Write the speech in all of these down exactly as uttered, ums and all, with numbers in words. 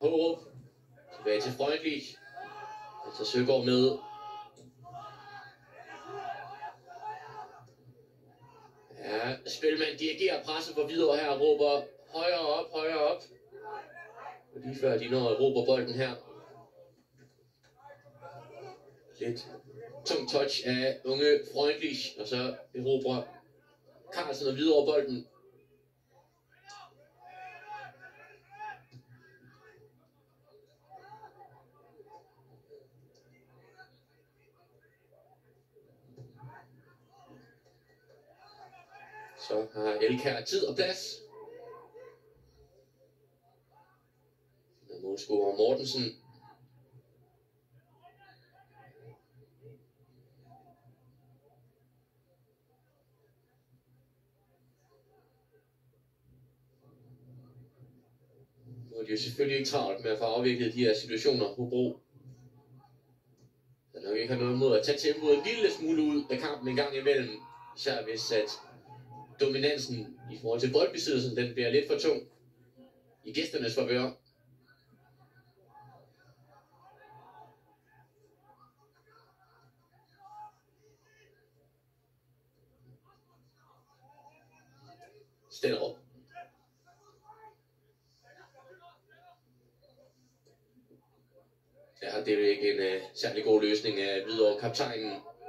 Hårup. Tilbage til Freundlich. Altså Søgaard med. Ja, Spilman dirigerer presset for videre her og råber højere op, højere op. Og lige før de når at råber bolden her. Lidt tung touch af unge Freundlich, og så erobrer Carlsen og videre bolden. Så har Elkær tid og plads. Målscorer Mortensen. Nu er de jo selvfølgelig ikke travlt med at få afviklet de her situationer. Hobro der nok ikke har noget mod at tage tempoet en lille smule ud af kampen en gang imellem. Især hvis at dominansen i forhold til boldbesiddelsen, den bliver lidt for tung i gæsternes favør. Stenderup. Ja, det er jo ikke en uh, særlig god løsning af Hvidovre kaptajnen.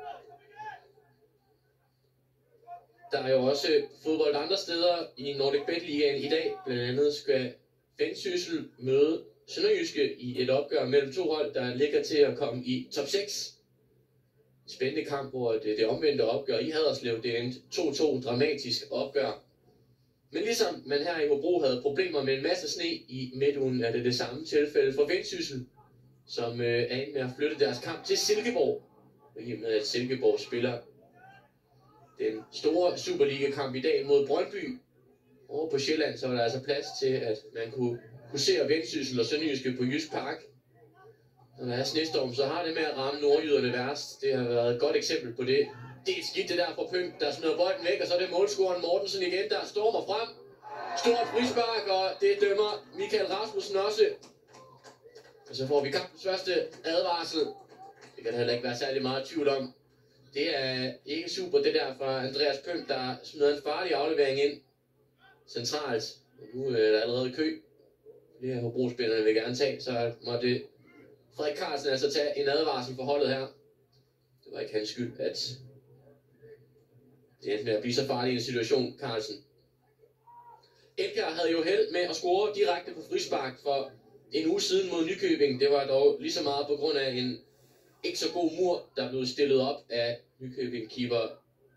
Der er jo også fodbold andre steder i Nordic Bet Ligaen i dag. Blandt andet skal Vendsyssel møde Sønderjyske i et opgør mellem to hold, der ligger til at komme i top seks. Spændende kamp, hvor det, det omvendte opgør i Haderslev, det endte to to, dramatisk opgør. Men ligesom man her i Hobro havde problemer med en masse sne i midtugen, er det det samme tilfælde for Vendsyssel, som øh, er inde med at flytte deres kamp til Silkeborg. I og med at Silkeborg spiller den store Superliga-kamp i dag mod Brøndby. Over på Sjælland, så var der altså plads til, at man kunne husere Vendsyssel og Sønderjyske på Jysk Park. Når der er snestorm, så har det med at ramme nordjyderne værst. Det har været et godt eksempel på det. Det er et skidt det der fra Pynt, der smider bolden væk, og så er det målscoren Mortensen igen, der stormer frem. Stort frispark, og det dømmer Michael Rasmussen også. Og så får vi kampens første advarsel. Det kan der heller ikke være særlig meget tvivl om. Det er ikke super det der fra Andreas Pynt, der smider en farlig aflevering ind centralt. Nu er der allerede kø. Det her Hobro-spillerne vil gerne tage, så måtte Frederik Carlsen altså tage en advarsel for holdet her. Det var ikke hans skyld, at det endte med at blive så farlig en situation, Carlsen. Elkær havde jo held med at score direkte på frispark for en uge siden mod Nykøbing. Det var dog lige så meget på grund af en ikke så god mur, der blev stillet op af Nykøbing-keeper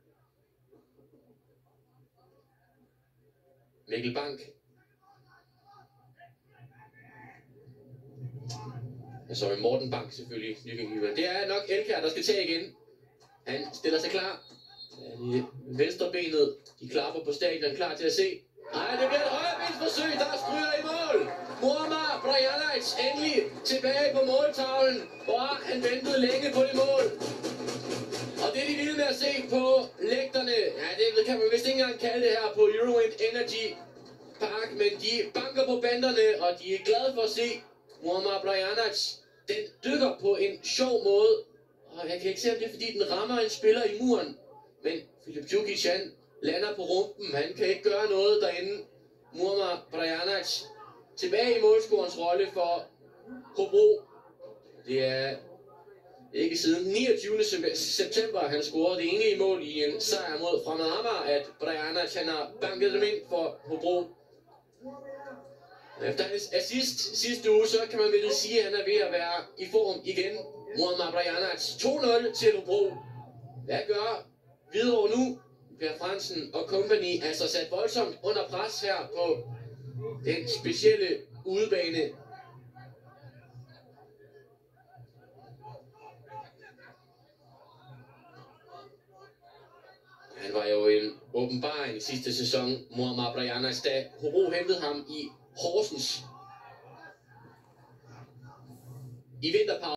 Mikkel Bank. Og så er Morten Bank selvfølgelig, Nykøbing-keeper. Det er nok Elkær, der skal tage igen. Han stiller sig klar. Venstre benet, de klapper på stadion, klar til at se. Ej, det bliver et højrebensforsøg, der stryger i mål. Muammar Brajanac endelig tilbage på måltavlen, hvor han ventede længe på det mål. Og det er de vilde med at se på lægterne. Ja, det kan man vist ikke engang kalde det her på Eurowind Energy Park, men de banker på banderne, og de er glade for at se Muammar Brajanac. Den dykker på en sjov måde, og jeg kan ikke se, om det er, fordi den rammer en spiller i muren. Men Filip Djukic, han lander på rumpen. Han kan ikke gøre noget derinde. Muammar Brajanac tilbage i målscorens rolle for Hobro. Det er ikke siden niogtyvende september, han scorede det enlige mål i en sejr mod Fremad Amager, at Brajanac han har banket dem ind for Hobro. Efter hans assist sidste uge, så kan man vel sige, at han er ved at være i form igen. Muammar Brajanac to nul til Hobro. Hvad gør Hvidovre nu? Per Fransen og company altså sat voldsomt under pres her på den specielle udebane. Han var jo en åbenbaring i sidste sæson, Muammar Brajanac, da Hobro hentede ham i Horsens i vinterpausen.